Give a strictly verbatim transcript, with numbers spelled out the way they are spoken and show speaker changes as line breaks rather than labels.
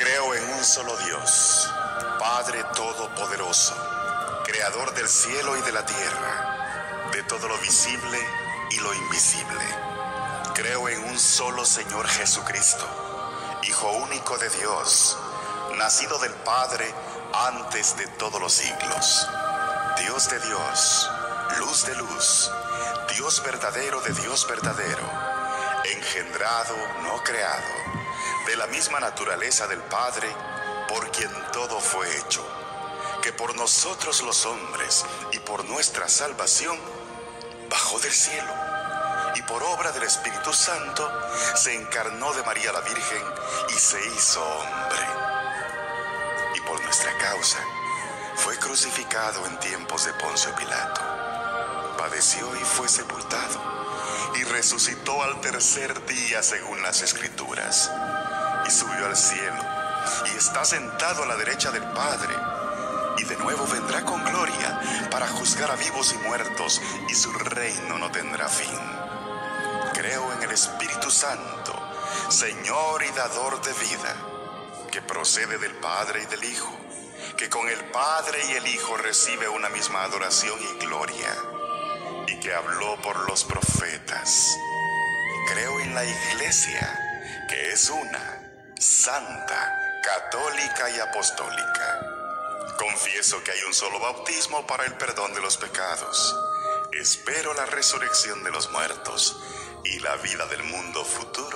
Creo en un solo Dios, Padre Todopoderoso, Creador del cielo y de la tierra, de todo lo visible y lo invisible. Creo en un solo Señor Jesucristo, Hijo único de Dios, nacido del Padre antes de todos los siglos, Dios de Dios, luz de luz, Dios verdadero de Dios verdadero, engendrado, no creado, de la misma naturaleza del Padre, por quien todo fue hecho, que por nosotros los hombres y por nuestra salvación bajó del cielo, y por obra del Espíritu Santo se encarnó de María la Virgen y se hizo hombre. Y por nuestra causa fue crucificado en tiempos de Poncio Pilato, padeció y fue sepultado, y resucitó al tercer día según las Escrituras, y subió al cielo, y está sentado a la derecha del Padre, y de nuevo vendrá con gloria para juzgar a vivos y muertos, y su reino no tendrá fin. Creo en el Espíritu Santo, Señor y dador de vida, que procede del Padre y del Hijo, que con el Padre y el Hijo recibe una misma adoración y gloria, y que habló por los profetas. Creo en la Iglesia, que es una, santa, católica y apostólica. Confieso que hay un solo bautismo para el perdón de los pecados. Espero la resurrección de los muertos y la vida del mundo futuro.